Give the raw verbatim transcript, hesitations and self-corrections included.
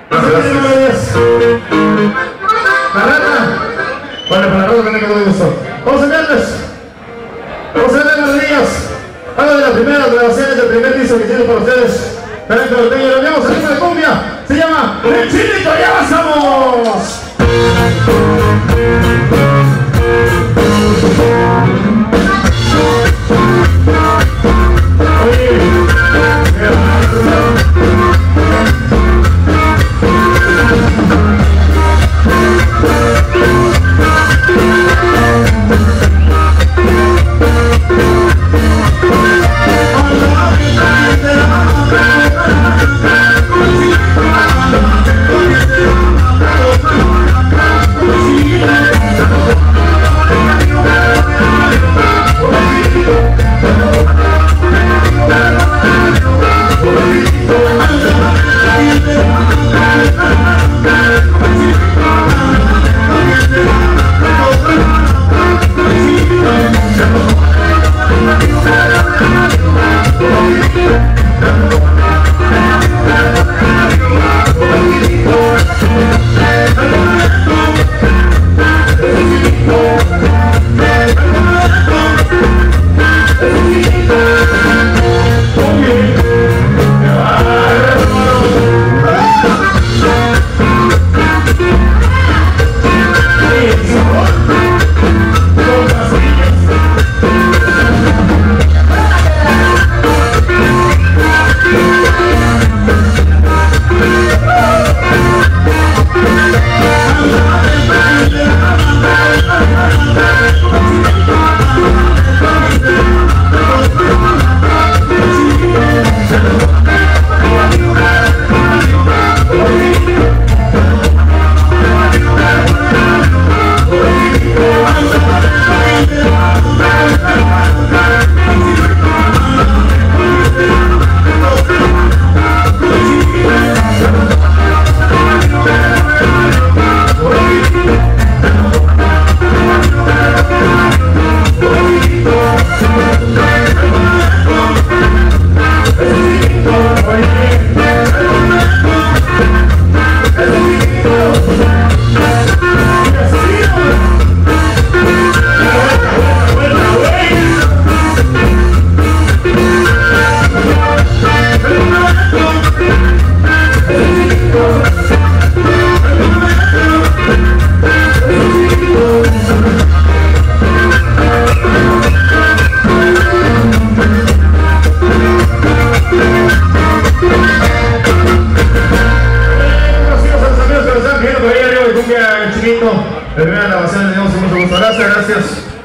Gracias, gracias. La rata. Vale, para la rata también que todo gusto. Vamos a enviarles. Vamos a enviarles los niños. Una de las primeras grabaciones del primer disco que tiene para ustedes. Talento norteño, lo enviamos a ritmo de cumbia. Se llama El Chinito, ya avanzamos. El Chinito, el primer grabación, le damos mucho gusto. Gracias, gracias.